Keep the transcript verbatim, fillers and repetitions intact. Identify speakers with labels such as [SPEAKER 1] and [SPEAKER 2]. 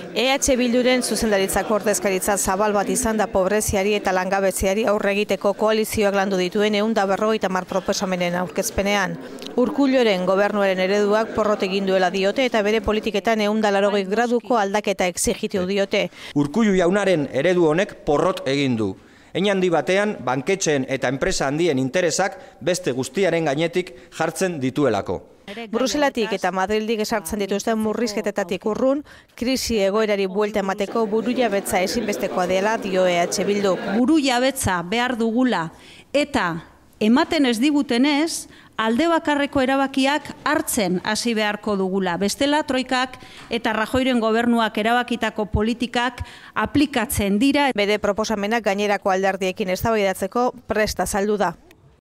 [SPEAKER 1] E H Bilduren zuzendaritzako ordezkaritza zabal bat izan da pobreziari eta langabeziari aurre egiteko koalizioak landu dituen ehun eta berrogeita hamar proposamenen aurkezpenean. Urkulluren gobernuaren ereduak porrot egin duela diote eta bere politiketan ehun eta laurogei graduko aldaketa exigitu diote.
[SPEAKER 2] Urkullu jaunaren eredu honek porrot egin du. Hein handi batean, banketxeen eta enpresa handien interesak beste guztiaren gainetik jartzen dituelako.
[SPEAKER 1] Bruselatik eta Madrildik esartzen dituzten murrizketetatik urrun, krisi egoerari buelta emateko burujabetza ezinbestekoa dela dio E H Bildu.
[SPEAKER 3] Burujabetza behar dugula eta ematen ez digutenez, alde bakarreko erabakiak hartzen hasi beharko dugula. Bestela troikak eta Rajoyren gobernuak erabakitako politikak aplikatzen dira.
[SPEAKER 1] Bere proposamenak gainerako alderdiekin eztabaidatzeko prest azaldu da.